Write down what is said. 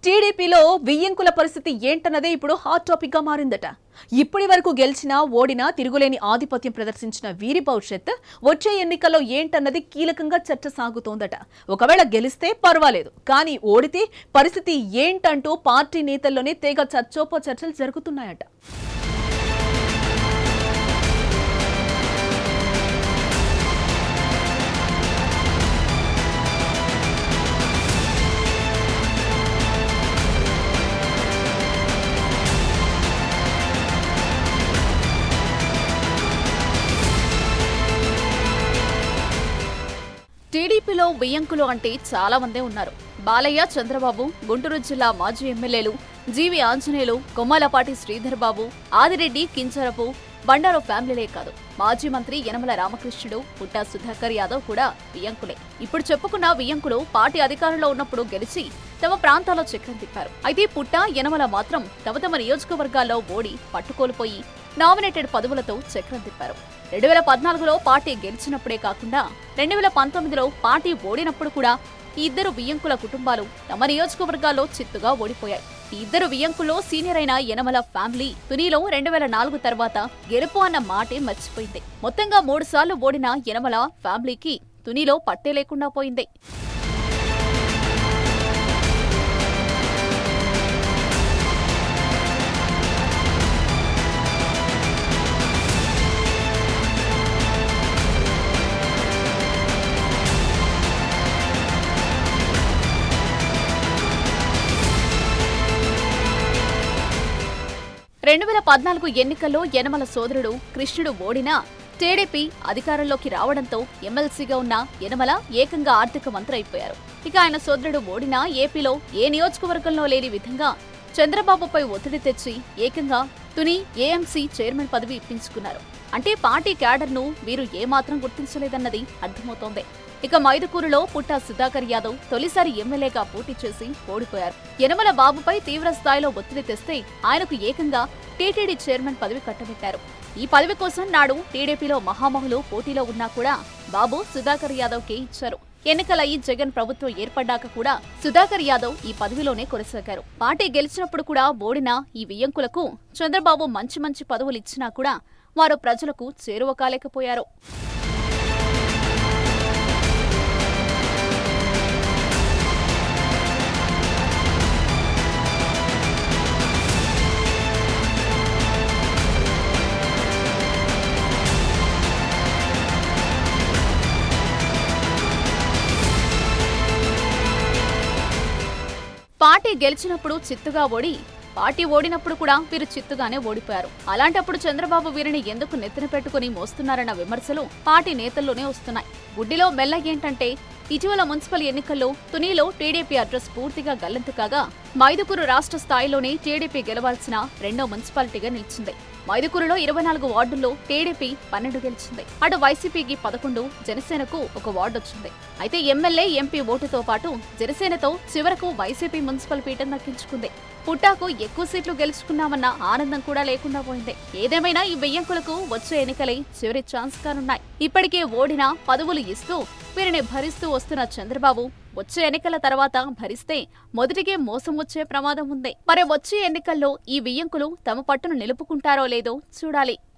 టీడీపీలో వియ్యంకుల పరిస్థితి ఏంటన్నదే ఇప్పుడు హాట్ టాపిక్ గా మారిందట. ఇప్పటి వరకు గెలిచినా ఓడినా తిరుగులేని ఆధిపత్యం ప్రదర్శించిన వీరి భవిష్యత్ వచ్చే ఎన్నికల్లో ఏంటన్నది కీలకంగా చర్చ సాగుతోందట. ఒకవేళ గెలిస్తే పర్వాలేదు, కానీ ఓడితే పరిస్థితి ఏంటంటూ పార్టీ నేతల్లోనే తెగ చర్చోపచర్చలు జరుగుతున్నాయట. టీడీపీలో వియ్యంకులు అంటే చాలా మందే ఉన్నారు. బాలయ్య, చంద్రబాబు, గుంటూరు జిల్లా మాజీ ఎమ్మెల్యేలు జీవి ఆంజనేయులు, కొమ్మాలపాటి శ్రీధర్ బాబు, ఆదిరెడ్డి, కించరపు, బండారు ఫ్యామిలీలే కాదు, మాజీ మంత్రి యనమల రామకృష్ణుడు, పుట్టా సుధాకర్ యాదవ్ కూడా వియ్యంకులే. ఇప్పుడు చెప్పుకున్న వియ్యంకులు పార్టీ అధికారంలో ఉన్నప్పుడు గెలిచి తమ ప్రాంతాల్లో చక్రం తిప్పారు. అయితే పుట్టా, యనమల మాత్రం తమ తమ నియోజకవర్గాల్లో ఓడి పట్టుకోల్పోయి నామినేటెడ్ పదవులతో చక్రం తిప్పారు. 2014లో పార్టీ గెలిచినప్పుడే కాకుండా 2019లో పార్టీ ఓడినప్పుడు కూడా ఈ ఇద్దరు వియ్యంకుల కుటుంబాలు తమ నియోజకవర్గాల్లో చిత్తుగా ఓడిపోయాయి. ఈ ఇద్దరు వియ్యంకుల్లో సీనియర్ అయిన యనమల ఫ్యామిలీ తునిలో 2004 తర్వాత గెలుపు అన్న మాటే మర్చిపోయింది. మొత్తంగా 3 సార్లు ఓడిన యనమల ఫ్యామిలీకి తునిలో పట్టే లేకుండా పోయింది. రెండు 2014 ఎన్నికల్లో యనమల సోదరుడు కృష్ణుడు ఓడినా టీడీపీ అధికారంలోకి రావడంతో ఎమ్మెల్సీగా ఉన్న యనమల ఏకంగా ఆర్థిక మంత్రి అయిపోయారు. ఇక ఆయన సోదరుడు ఓడినా ఏపీలో ఏ నియోజకవర్గంలో లేని విధంగా చంద్రబాబుపై ఒత్తిడి తెచ్చి ఏకంగా తుని ఏఎంసీ చైర్మన్ పదవి ఇప్పించుకున్నారు. అంటే పార్టీ క్యాడర్ను వీరు ఏమాత్రం గుర్తించలేదన్నది అర్థమవుతోంది. ఇక మైదుకూరులో పుట్టా సుధాకర్ యాదవ్ తొలిసారి ఎమ్మెల్యేగా పోటీ చేసి ఓడిపోయారు. యనమల బాబుపై తీవ్ర స్థాయిలో ఒత్తిడి తెస్తే ఆయనకు ఏకంగా టీటీడీ చైర్మన్ పదవి కట్టబెట్టారు. ఈ పదవి కోసం నాడు టీడీపీలో మహామహులు పోటీలో ఉన్నా కూడా బాబు సుధాకర్ యాదవ్ కే ఇచ్చారు. ఎన్నికలయ్యి జగన్ ప్రభుత్వం ఏర్పడ్డాక కూడా సుధాకర్ యాదవ్ ఈ పదవిలోనే కొనసాగారు. పార్టీ గెలిచినప్పుడు కూడా ఓడిన ఈ వియ్యంకులకు చంద్రబాబు మంచి మంచి పదవులు ఇచ్చినా కూడా వారు ప్రజలకు చేరువ కాలేకపోయారు. పార్టీ గెలిచినప్పుడు చిత్తుగా ఓడి, పార్టీ ఓడినప్పుడు కూడా వీరు చిత్తుగానే ఓడిపోయారు. అలాంటప్పుడు చంద్రబాబు వీరిని ఎందుకు నెత్తిన పెట్టుకుని మోస్తున్నారన్న విమర్శలు పార్టీ నేతల్లోనే వస్తున్నాయి. గుడ్డిలో మెల్ల ఏంటంటే ఇటీవల మున్సిపల్ ఎన్నికల్లో తునిలో టీడీపీ అడ్రస్ పూర్తిగా గల్లంతు కాగా మైదుకూరు రాష్ట్ర స్థాయిలోనే టీడీపీ గెలవాల్సిన రెండో మున్సిపాలిటీగా నిలిచింది. మైదుకూరులో 24 వార్డుల్లో టీడీపీ 12 గెలిచింది. అటు వైసీపీకి 11, జనసేనకు 1 వార్డు వచ్చింది. అయితే ఎమ్మెల్యే, ఎంపీ ఓటుతో పాటు జనసేనతో చివరకు వైసీపీ మున్సిపల్ పీఠం దక్కించుకుంది. పుట్టాకు ఎక్కువ సీట్లు గెలుచుకున్నామన్న ఆనందం కూడా లేకుండా పోయింది. ఏదేమైనా ఈ వియ్యంకులకు వచ్చే ఎన్నికలై చివరి ఛాన్స్ కానున్నాయి. ఇప్పటికే ఓడిన పదవులు ఇస్తూ వీరిని భరిస్తూ వస్తున్న చంద్రబాబు వచ్చే ఎన్నికల తర్వాత భరిస్తే మొదటికే మోసం వచ్చే ప్రమాదం ఉంది. మరి వచ్చే ఎన్నికల్లో ఈ వియ్యంకులు తమ పట్టును నిలుపుకుంటారో లేదో చూడాలి.